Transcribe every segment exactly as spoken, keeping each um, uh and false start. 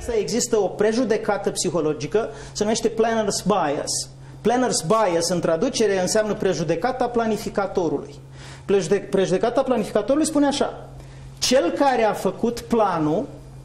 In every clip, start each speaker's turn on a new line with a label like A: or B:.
A: Să există o prejudecată psihologică, se numește planner's bias. Planner's bias, în traducere, înseamnă prejudecata planificatorului. Prejudecata planificatorului spune așa: cel care a făcut planul,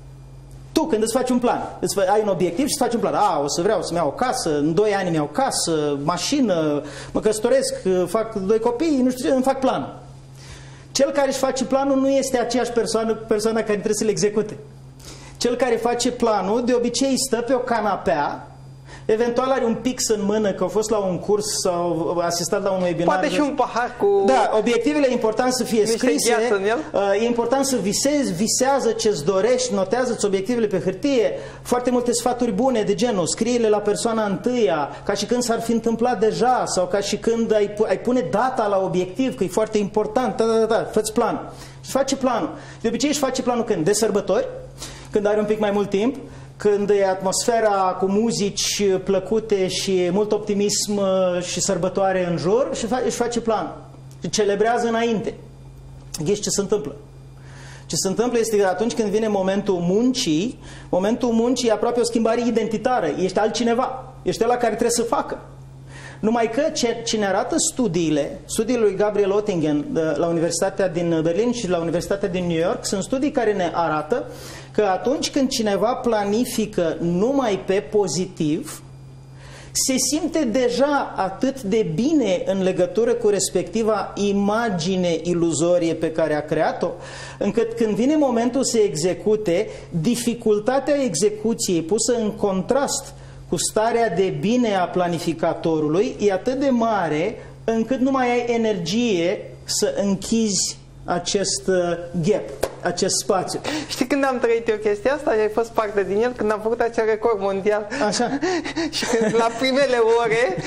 A: tu când îți faci un plan, îți ai un obiectiv și îți faci un plan, a, o să vreau să-mi iau o casă, în doi ani mi iau casă, mașină, mă căsătoresc, fac doi copii, nu știu ce, îmi fac planul. Cel care își face planul nu este aceeași persoană cu persoana care trebuie să-l execute. Cel care face planul, de obicei stă pe o canapea, eventual are un pix în mână că a fost la un curs sau asistat la un webinar.
B: Poate și un pahar cu...
A: Da, obiectivele e important să fie scrise, e important să visezi, visează ce-ți dorești, notează-ți obiectivele pe hârtie, foarte multe sfaturi bune de genul, scrie-le la persoana întâia, ca și când s-ar fi întâmplat deja, sau ca și când ai, ai pune data la obiectiv, că e foarte important, da, da, da, fă-ți planul. Și face planul. De obicei își face planul când? De sărbători, când are un pic mai mult timp, când e atmosfera cu muzici plăcute și mult optimism și sărbătoare în jur, și își face plan. Și celebrează înainte. Ghiși ce se întâmplă? Ce se întâmplă este că atunci când vine momentul muncii, momentul muncii e aproape o schimbare identitară. Ești altcineva. Ești ăla care trebuie să facă. Numai că ce ne arată studiile, studiile lui Gabriel Oettingen la Universitatea din Berlin și la Universitatea din New York, sunt studii care ne arată că atunci când cineva planifică numai pe pozitiv, se simte deja atât de bine în legătură cu respectiva imagine iluzorie pe care a creat-o, încât când vine momentul să execute, dificultatea execuției pusă în contrast cu starea de bine a planificatorului e atât de mare încât nu mai ai energie să închizi acest gap, acest spațiu.
B: Știi când am trăit eu chestia asta? Ai fost parte din el când am făcut acel record mondial.
A: Așa.
B: Și când la primele ore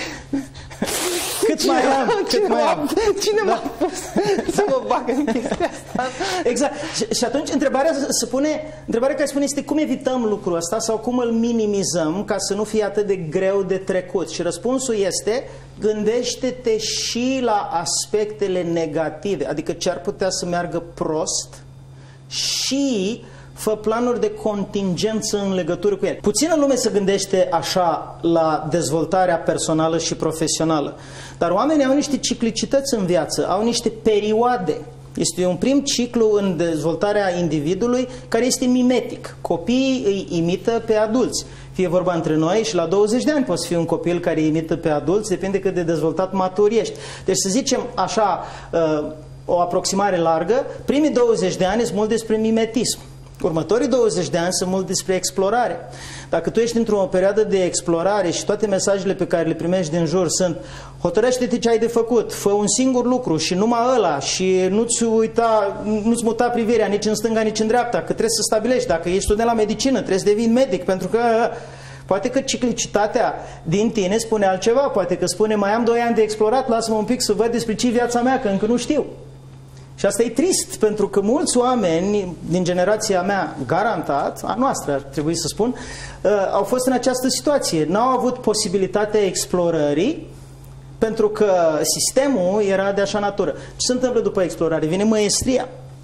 A: cât mai am, cât
B: cine
A: mai am.
B: Cine
A: da.
B: m-a pus să mă bag în chestia asta?
A: Exact. Și, și atunci întrebarea se pune, întrebarea care se pune este cum evităm lucrul ăsta sau cum îl minimizăm ca să nu fie atât de greu de trecut. Și răspunsul este: gândește-te și la aspectele negative, adică ce ar putea să meargă prost, și fă planuri de contingență în legătură cu ele. Puțină lume se gândește așa la dezvoltarea personală și profesională, dar oamenii au niște ciclicități în viață, au niște perioade. Este un prim ciclu în dezvoltarea individului care este mimetic. Copiii îi imită pe adulți. Fie vorba între noi, și la douăzeci de ani poți fi un copil care imită pe adulți, depinde cât de dezvoltat matur ești. Deci să zicem așa, o aproximare largă, primii douăzeci de ani sunt mult despre mimetism. Următorii douăzeci de ani sunt mult despre explorare. Dacă tu ești într-o perioadă de explorare și toate mesajele pe care le primești din jur sunt: hotărăște-te ce ai de făcut, fă un singur lucru și numai ăla, și nu-ți uita, nu-ți muta privirea nici în stânga, nici în dreapta, că trebuie să stabilești. Dacă ești student la medicină, trebuie să devii medic, pentru că poate că ciclicitatea din tine spune altceva, poate că spune: mai am doi ani de explorat, lasă-mă un pic să văd despre ce viața mea, că încă nu știu. Și asta e trist, pentru că mulți oameni din generația mea, garantat, a noastră ar trebui să spun, au fost în această situație. N-au avut posibilitatea explorării, pentru că sistemul era de așa natură. Ce se întâmplă după explorare? Vine măiestria.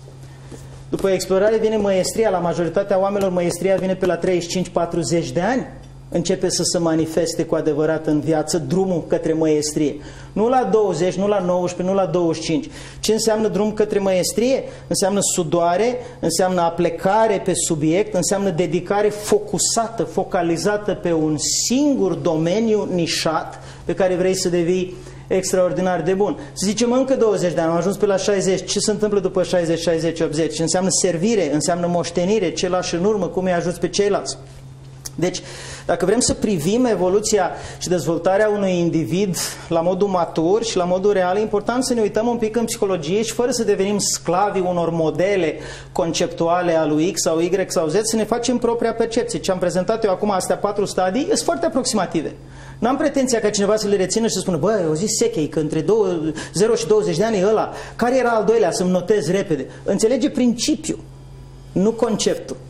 A: După explorare vine măiestria. La majoritatea oamenilor măiestria vine pe la treizeci și cinci patruzeci de ani. Începe să se manifeste cu adevărat în viață drumul către măiestrie. Nu la douăzeci, nu la nouăsprezece, nu la douăzeci și cinci. Ce înseamnă drum către măiestrie? Înseamnă sudoare, înseamnă aplecare pe subiect, înseamnă dedicare focusată, focalizată pe un singur domeniu nișat pe care vrei să devii extraordinar de bun. Să zicem încă douăzeci de ani, am ajuns pe la șaizeci. Ce se întâmplă după șaizeci, șaizeci, optzeci? Înseamnă servire, înseamnă moștenire, ce lași în urmă, cum îi ajuți pe ceilalți. Deci, dacă vrem să privim evoluția și dezvoltarea unui individ la modul matur și la modul real, e important să ne uităm un pic în psihologie și fără să devenim sclavi unor modele conceptuale a lui X sau Y sau Z, să ne facem propria percepție. Ce am prezentat eu acum, astea patru stadii, sunt foarte aproximative. N-am pretenția ca cineva să le rețină și să spună: bă, o zis Sechei că între zero și douăzeci de ani e ăla. Care era al doilea? Să-mi notez repede. Înțelege principiul, nu conceptul.